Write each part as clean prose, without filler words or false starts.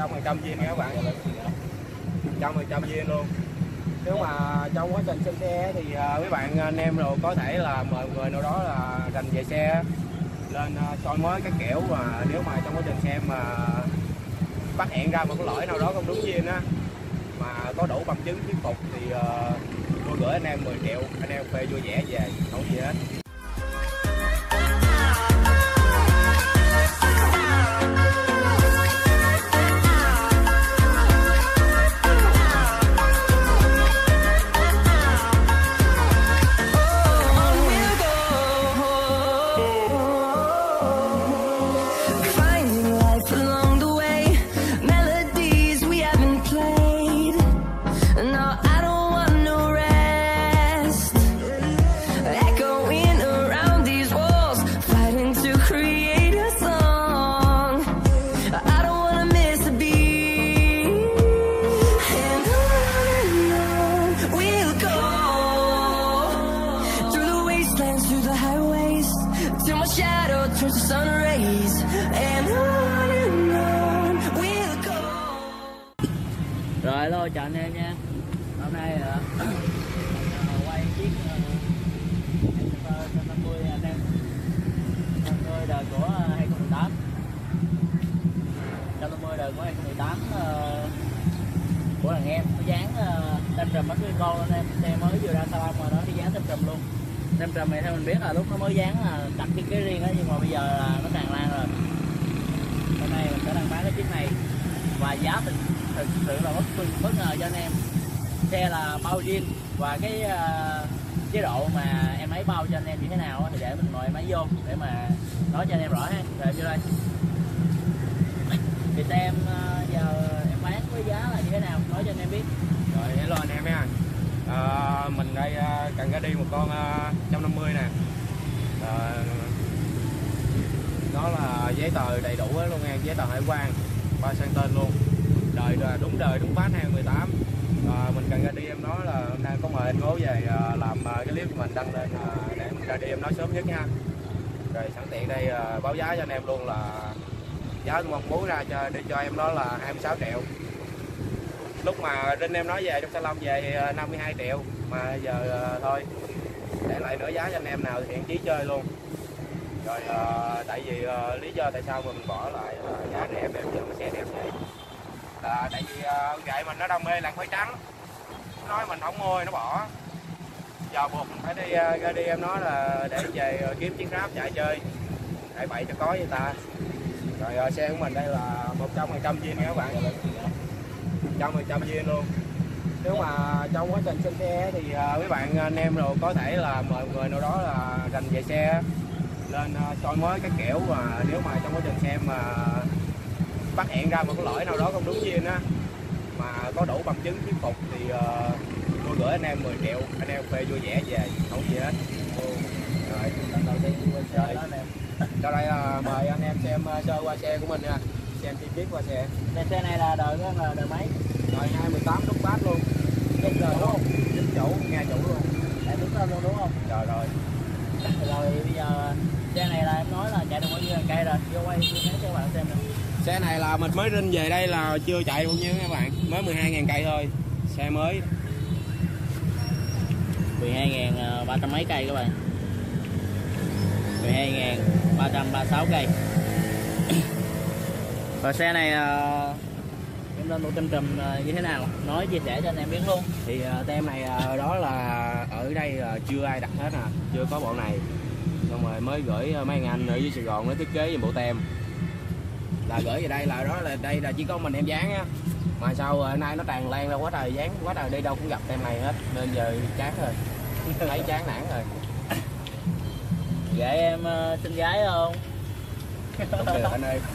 100% zin nha các bạn, 100% zin luôn. Nếu mà trong quá trình xem xe thì mấy bạn anh em rồi có thể là mời người nào đó là rành về xe lên soi mới cái kiểu, mà nếu mà trong quá trình xem mà phát hiện ra một cái lỗi nào đó không đúng zin á, mà có đủ bằng chứng thuyết phục thì tôi gửi anh em 10 triệu, anh em phê vui vẻ về, không gì hết. Rồi hello, chào anh em nha. Hôm nay quay chiếc Excelsior 150 anh em, 150 đời của 2018, 150 đời của 2018 của thằng em. Nó dán tem trùm bắt với con anh em, xe mới vừa ra salon mà nó đi dán tem trùm luôn. Tem trùm này theo mình biết là lúc nó mới dán là đặt cái riêng đó, nhưng mà bây giờ là nó tràn lan rồi. Hôm nay mình sẽ đang bán cái chiếc này và giá thực sự là bất ngờ cho anh em. Xe là bao zin và cái chế độ mà em ấy bao cho anh em như thế nào thì để mình mời em ấy vô để mà nói cho anh em rõ ha. Rồi vô đây thì xem giờ em bán với giá là như thế nào, nói cho anh em biết. Rồi hello anh em nha. Mình đây cần ra đi một con 150 nè. Đó là giấy tờ đầy đủ luôn nha, giấy tờ hải quan, ba sang tên luôn, đời đúng phát 2018. Mình cần ra đi em đó là hôm nay có mời anh Ngố về làm cái clip của mình đăng lên để mình ra đi em nói sớm nhất nha. Rồi sẵn tiện đây báo giá cho anh em luôn là giá tôi mong muốn ra cho em đó là 26 triệu. Lúc mà Rinh em nói về trong salon về thì 52 triệu, mà giờ thôi để lại nửa giá cho anh em nào thì thiện chí chơi luôn. Rồi tại vì lý do tại sao mà mình bỏ lại giá rẻ em giờ mà xe đẹp vậy là tại vì gậy mình nó đam mê làng khói trắng, nói mình không mua nó bỏ, giờ buộc mình phải đi ra đi em nói là để về kiếm chiếc Grab chạy chơi để bậy cho có với ta. Rồi xe của mình đây là 100% zin nha các bạn, 100% zin luôn. Nếu mà trong quá trình xem xe thì mấy bạn anh em rồi có thể là mời người nào đó là rành về xe lên soi mới cái kiểu, và nếu mà trong quá trình xem mà phát hiện ra một cái lỗi nào đó không đúng zin á, mà có đủ bằng chứng thuyết phục thì tôi gửi anh em 10 triệu, anh em phê vui vẻ về, không gì hết. Rồi đầu tiên sau đây là mời anh em xem sơ qua xe của mình nha, xem chi tiết qua xe. Xe này là đời mấy? Đời 2018 đúc bát luôn, Chết rồi đúng không? chính chủ, nghe chủ luôn. Để đứng lên luôn đúng không? Rồi Rồi bây giờ xe này là em nói là chạy được bao nhiêu cây rồi, vô quay cho các bạn xem nè. Xe này là mình mới Rinh về đây là chưa chạy bao nhiêu các bạn, mới 12.000 cây thôi, xe mới. 12.300 mấy cây các bạn, 12.336 cây. Và xe này em lên một tem trùm như thế nào, nói chia sẻ cho anh em biết luôn. Thì tem này đó là ở đây là chưa ai đặt hết à, chưa có bộ này, xong rồi mới gửi mấy anh ở dưới Sài Gòn nó thiết kế về bộ tem là gửi về đây, là đó là đây là chỉ có mình em dán á, mà sau rồi nay nó tràn lan ra quá trời, dán quá trời, đi đâu cũng gặp tem này hết nên giờ chán rồi, thấy chán nản rồi. Vậy em xinh gái không? Không được anh ơi.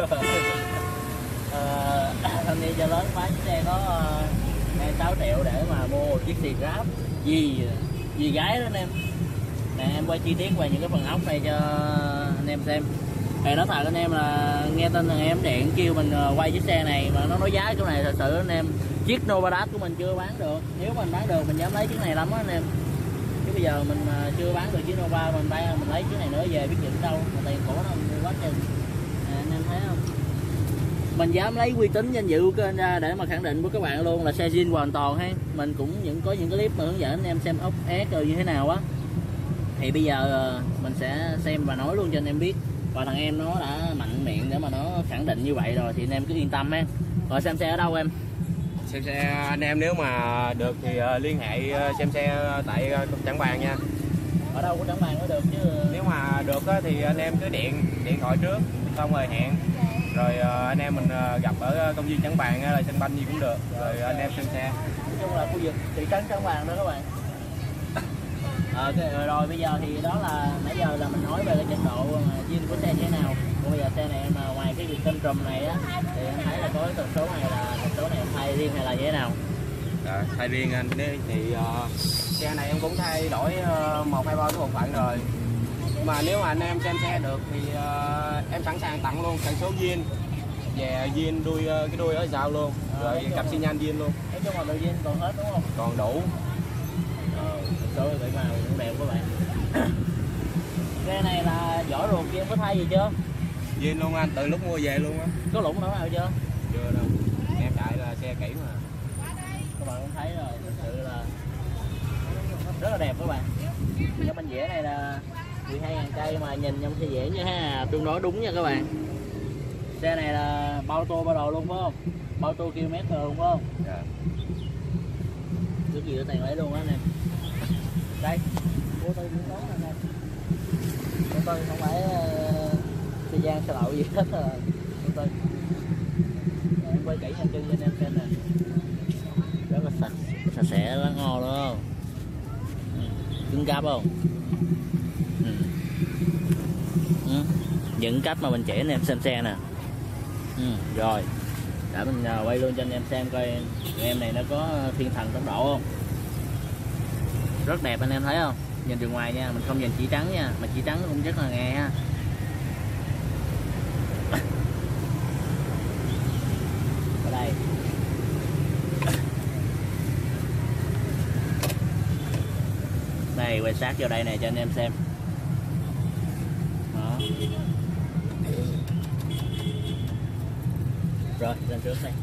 Thanh niên cho lớn bán chiếc xe có 26 triệu để mà mua một chiếc xe Grab gì gái đó anh em. Nè em quay chi tiết về những cái phần ốc này cho anh em xem. Thì nói thật anh em là nghe tin thằng em điện kêu mình quay chiếc xe này mà nó nói giá chỗ này, thật sự anh em chiếc Novadat của mình chưa bán được. Nếu mình bán được mình dám lấy chiếc này lắm á anh em, chứ bây giờ mình chưa bán được chiếc Nova, mình lấy chiếc này nữa về biết dựng đâu mà tiền cổ nó mua quá chừng. Nè anh em thấy không, mình dám lấy uy tín danh dự của kênh ra để mà khẳng định với các bạn luôn là xe zin hoàn toàn ha. Mình cũng có những clip mà hướng dẫn anh em xem ốc ép rồi như thế nào á, thì bây giờ mình sẽ xem và nói luôn cho anh em biết. Và thằng em nó đã mạnh miệng để mà nó khẳng định như vậy rồi thì anh em cứ yên tâm ha. Rồi xem xe ở đâu em? Xem xe anh em nếu mà được thì liên hệ xem xe tại Trảng Bàng nha. Ở đâu có Trảng Bàng mới được chứ. Nếu mà được thì anh em cứ điện thoại trước xong rồi hẹn, rồi anh em mình gặp ở công viên Trảng Bàng hay là sân banh gì cũng được, rồi anh em xem xe. Nói chung là khu vực thị trấn Trảng Bàng đó các bạn. Rồi bây giờ thì đó là nãy giờ là mình nói về cái chất độ zin của xe như thế nào. Còn bây giờ xe này mà ngoài cái việc tên trùm này á thì em thấy là có cái tần số này là tần số này em thay riêng hay là như thế nào? Thay riêng anh thì xe này em cũng thay đổi 1-2 bao số bộ phận rồi. Mà nếu mà anh em xem xe được thì em sẵn sàng tặng luôn tần số zin về zin đuôi cái đuôi ở sau luôn, rồi cặp xi nhan zin luôn. Nói chung là đồ zin còn hết đúng không? Còn đủ. Số vậy mà cũng đẹp các bạn. Xe này là vỏ ruột kia em có thay gì chưa? Zin luôn anh, từ lúc mua về luôn á. Có lũng nào chưa? Chưa đâu. Em chạy là xe kỹ mà. Các bạn cũng thấy rồi, thực sự là rất là đẹp các bạn. Cái bánh dẻ này là 12.000 cây mà nhìn trong xe dẻ như thế là tương đối đúng nha các bạn. Xe này là bao tô bao đồ luôn phải không? Bao tô km rồi luôn phải không? Dạ. Cái gì ở tiền lấy luôn á nè. Đây, cô Tư cũng nói là nè. Cô Tư không phải xe gian xe lậu gì hết rồi. Cô Tư. Em quay kỹ hành chân cho anh em xem nè. Rất là sạch sẽ, rất ngon đúng không? Cứng cáp không? Những cách mà mình chỉ anh em xem xe nè. Rồi để mình quay luôn cho anh em xem coi em này nó có thiên thần tốc độ không. Rất đẹp anh em thấy không? Nhìn từ ngoài nha, mình không nhìn chỉ trắng nha, mà chỉ trắng cũng rất là nghe ha. Ở đây đây quay sát vô đây này cho anh em xem đó. Rồi lên trước đây.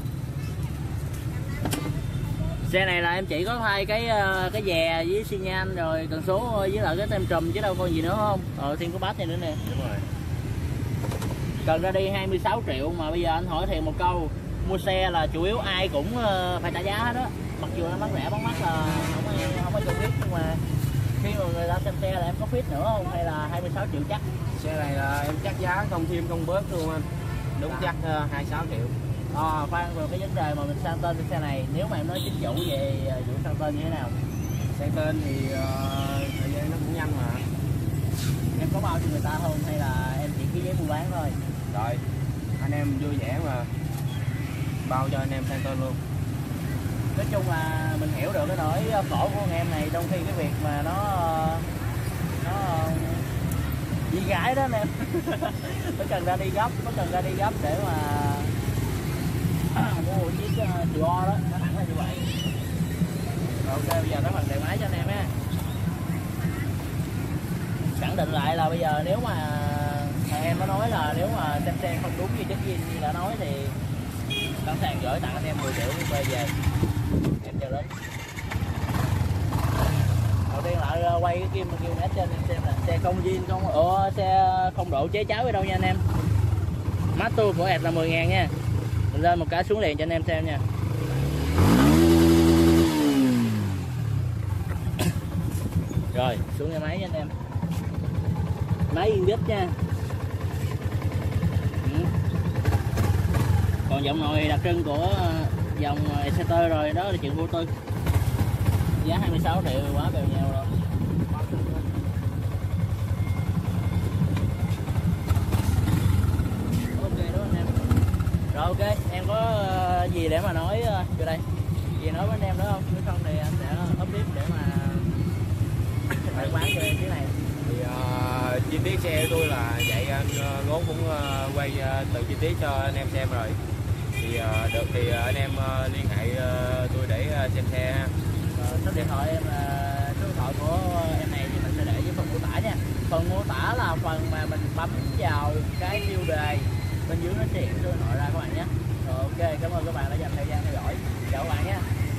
Xe này là em chỉ có thay cái dè với xi nhan rồi tần số với lại cái tem trùm chứ đâu còn gì nữa không? Thêm cái bát này nữa nè. Đúng rồi. Cần ra đi 26 triệu mà bây giờ anh hỏi thiệt một câu, mua xe là chủ yếu ai cũng phải trả giá hết đó. Mặc dù nó bán rẻ bán mắc là không có cho biết, nhưng mà khi mà người ta xem xe là em có fit nữa không hay là 26 triệu chắc? Xe này là em chắc giá không thêm không bớt luôn anh. Đúng chắc 26 triệu. Khoan, rồi cái vấn đề mà mình sang tên cái xe này, nếu mà em nói chính chủ về vụ sang tên như thế nào? Sang tên thì thời gian nó cũng nhanh mà. Em có bao cho người ta không hay là em chỉ ký giấy mua bán thôi? Rồi anh em vui vẻ mà bao cho anh em sang tên luôn. Nói chung là mình hiểu được cái nỗi khổ của anh em này, trong khi cái việc mà nó đi gái đó anh em. Nó cần ra đi gấp để mà mua một chiếc Tùa đó, nó thẳng là như vậy. Rồi ok, bây giờ nó phần đề máy cho anh em ha. Khẳng định lại là bây giờ nếu mà thằng em nó nói là nếu mà xem xe không đúng như chất zin như đã nói thì sẵn sàng gửi tặng anh em 10 triệu quay về em chờ đến. Đầu tiên lại quay cái kim nét cho anh em xem là xe không zin xe không độ chế cháo ở đâu nha anh em. Mát tour của ẹt là 10.000 nha. Mình lên một cái xuống liền cho anh em xem nha. Rồi xuống cái máy cho anh em. Máy yên đít nha. Còn giọng nội đặc trưng của dòng Exciter rồi đó là chuyện vô tư. Giá 26 triệu quá bèo nhau rồi. Ok đó anh em. Rồi ok, em có gì để mà nói vô đây? Gì nói với anh em nữa không? Nếu không thì anh sẽ update để mà phải bán cho em cái này. Thì chi tiết xe tôi là vậy, anh Ngốn cũng quay từ chi tiết cho anh em xem rồi. Thì được thì anh em liên hệ tôi để xem xe ha. Số điện thoại em là số điện thoại của em này thì mình sẽ để dưới phần mô tả nha. Phần mô tả là phần mà mình bấm vào cái tiêu đề bên dưới nó sẽ hiện số điện thoại ra các bạn nhé. Ok, cảm ơn các bạn đã dành thời gian theo dõi. Chào các bạn nhé.